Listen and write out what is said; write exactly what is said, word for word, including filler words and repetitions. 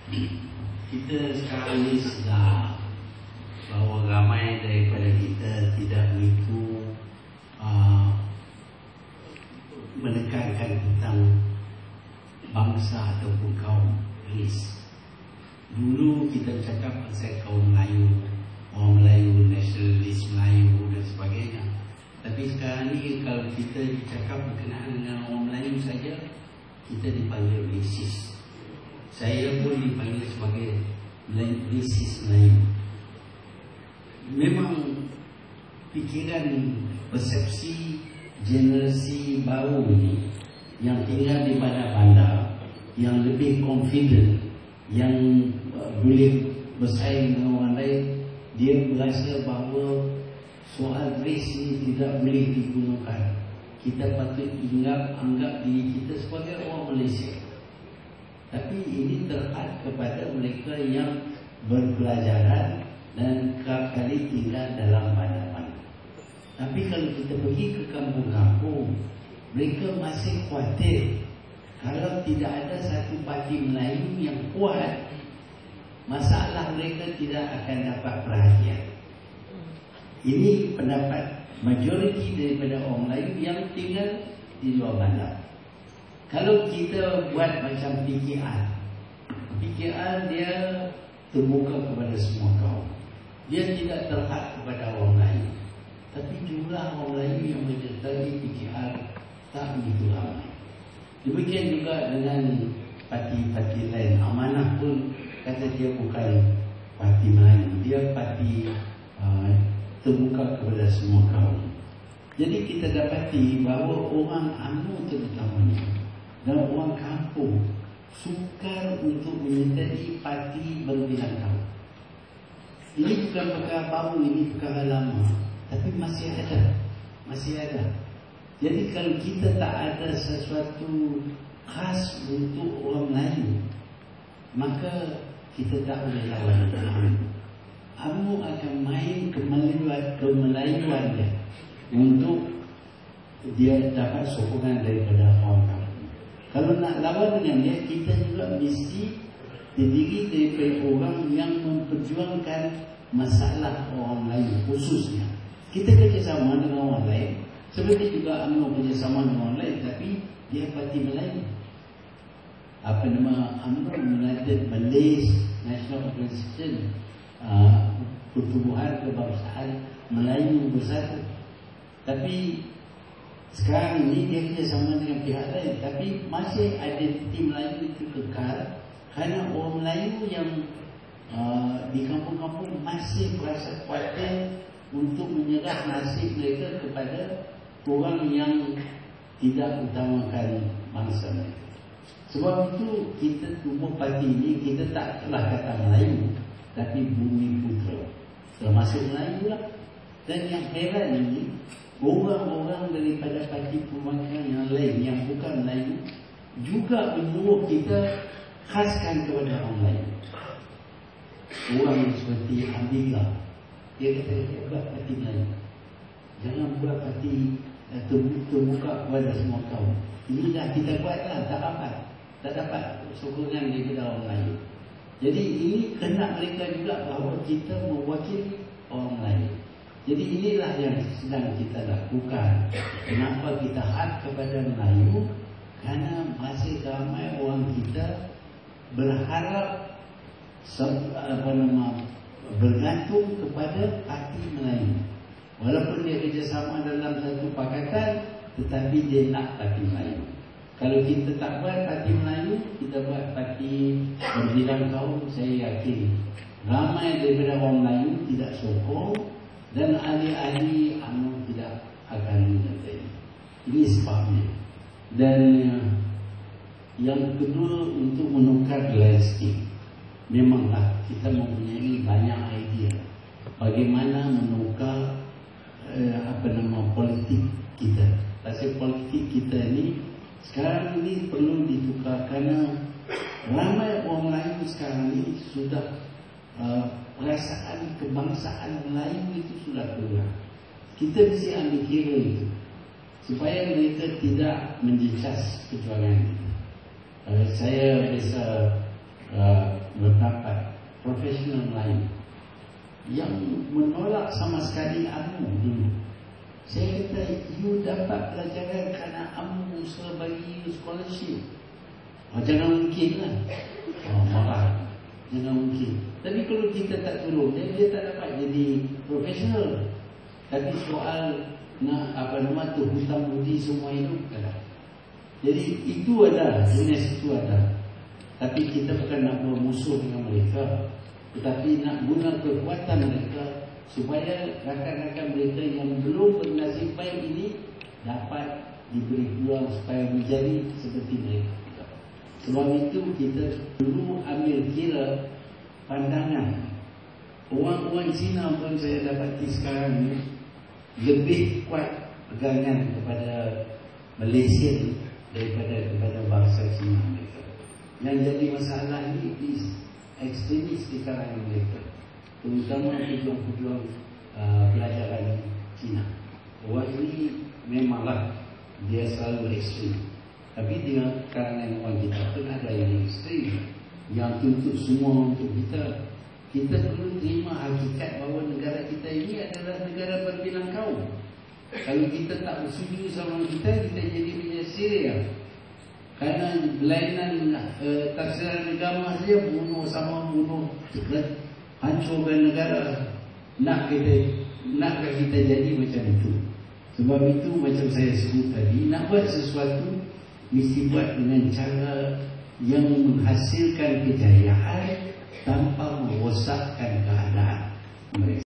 Kita sekarang ni sedar bahawa ramai daripada kita tidak begitu uh, menekankan tentang bangsa ataupun kaum ris. Dulu kita bercakap pasal kaum Melayu, orang Melayu, nasionalis Melayu dan sebagainya. Tapi sekarang ni kalau kita bercakap berkenaan dengan orang Melayu saja, kita dipanggil racist. Saya pun dipanggil sebagai racist Melayu. Memang pikiran, persepsi generasi baru ni yang tinggal di bandar-bandar, yang lebih confident, yang uh, boleh bersaing dengan orang lain, dia merasa bahawa soal race ni tidak boleh digunakan. Kita patut ingat, anggap diri kita sebagai orang Malaysia. Tapi ini terhad kepada mereka yang berpelajaran dan kerap kali tinggal dalam bandar-bandar. Tapi kalau kita pergi ke kampung-kampung, mereka masih khawatir kalau tidak ada satu parti Melayu yang kuat, masalah mereka tidak akan dapat perhatian. Ini pendapat majoriti daripada orang Melayu yang tinggal di luar bandar. Kalau kita buat macam P K R, P K R dia terbuka kepada semua kaum. Dia tidak terhad kepada orang Melayu. Tapi jumlah orang Melayu yang menyertai P K R tak begitu ramai. Demikian juga dengan parti-parti lain. Amanah pun kata dia bukan parti Melayu, dia parti uh, terbuka kepada semua kaum. Jadi kita dapati bahawa orang UMNO terutamanya dan orang kampung sukar untuk menyertai parti berbilang kaum. Ini bukan perkara baru, ini perkara lama, tapi masih ada, masih ada. Jadi kalau kita tak ada sesuatu khas untuk orang Melayu, maka kita tak boleh lawan UMNO. UMNO akan main kemelayuan, kemelayuan dia untuk dia dapat sokongan daripada orang kampung. Kalau nak lawan dengan dia, kita juga mesti terdiri daripada orang yang memperjuangkan masalah orang Melayu khususnya. Kita kerjasama dengan orang lain, seperti juga UMNO kerjasama dengan orang lain, tapi dia parti Melayu. Apa nama UMNO? United Malays National Organization, uh, Pertubuhan Kebangsaan Melayu Bersatu. Tapi sekarang ini dia kerjasama dengan pihak lain, tapi masih identiti Melayu itu kekal, kerana orang Melayu yang uh, di kampung-kampung masih berasa khawatir untuk menyerah nasib mereka kepada orang yang tidak utamakan bangsa mereka. Sebab itu kita tubuh parti ini, kita tak telah kata Melayu, tapi Bumi Putra, termasuk Melayu lah. Dan yang heran ini, orang-orang daripada parti pembangkang yang lain yang bukan Melayu juga menyuruh kita khaskan kepada orang Melayu. Orang seperti Abdillah, dia kata dia buat parti Melayu, jangan buat parti uh, terbuka kepada semua kaum. Ini dah kita buat lah, tak dapat tak dapat sokongan daripada orang Melayu. Jadi ini kena mereka juga bahawa kita mewakili orang Melayu. Jadi inilah yang sedang kita lakukan. Kenapa kita had kepada Melayu? Kerana masih ramai orang kita berharap apa nama, bergantung kepada parti Melayu. Walaupun dia kerjasama dalam satu pakatan, tetapi dia nak parti Melayu. Kalau kita tak buat parti Melayu, kita buat parti berbilang kaum, saya yakin ramai daripada orang Melayu tidak sokong, dan ahli-ahli UMNO tidak akan menyertai. Ini sebabnya. Dan yang kedua, untuk menukar landscape, memanglah kita mempunyai banyak idea bagaimana menukar eh, apa nama politik kita. Pasal politik kita ni sekarang ini perlu ditukar, kerana ramai orang Melayu sekarang ini sudah uh, perasaan kebangsaan Melayu itu sudah keluar. Kita mesti ambil kira itu supaya mereka tidak menjejas perjuangan kita. Uh, saya biasa uh, berdapat profesional Melayu yang menolak sama sekali U M U dulu. Saya kata, you dapat pelajaran kerana U M U suruh bagi you scholarship. Oh, jangan mungkin lah. Oh, marah. Jangan mungkin. Tapi kalau kita tak tolong dia, dia tak dapat jadi profesional. Tapi soal nak apa nama tu, hutang budi semua itu ada. Jadi itu ada, jenis itu ada. Tapi kita bukan nak bermusuh dengan mereka, tetapi nak guna kekuatan mereka supaya rakan-rakan mereka yang belum bernasib baik ini dapat diberi peluang supaya menjadi seperti mereka. Sebab itu kita perlu ambil kira pandangan. Orang-orang Cina pun saya dapati sekarang ni lebih kuat pegangan kepada Malaysia daripada kepada bangsa Cina mereka. Yang jadi masalah ni is ekstremis di kalangan mereka, terutama pejuang-pejuang uh, pelajaran Cina. Orang ini memanglah dia selalu ekstrim, tapi di kalangan orang kita pun ada yang ekstrim, yang tuntut semua untuk kita. Kita perlu terima hakikat bahawa negara kita ini adalah negara berbilang kaum. Kalau kita tak bersetuju sama kita, kita jadi macam Syria. Kerana berlainan uh, taksiran agama saja, bunuh sama bunuh, hancurkan negara. Nak kita, nakkah kita jadi macam itu? Sebab itu macam saya sebut tadi, nak buat sesuatu mesti buat dengan cara yang menghasilkan kejayaan tanpa merosakkan keadaan mereka.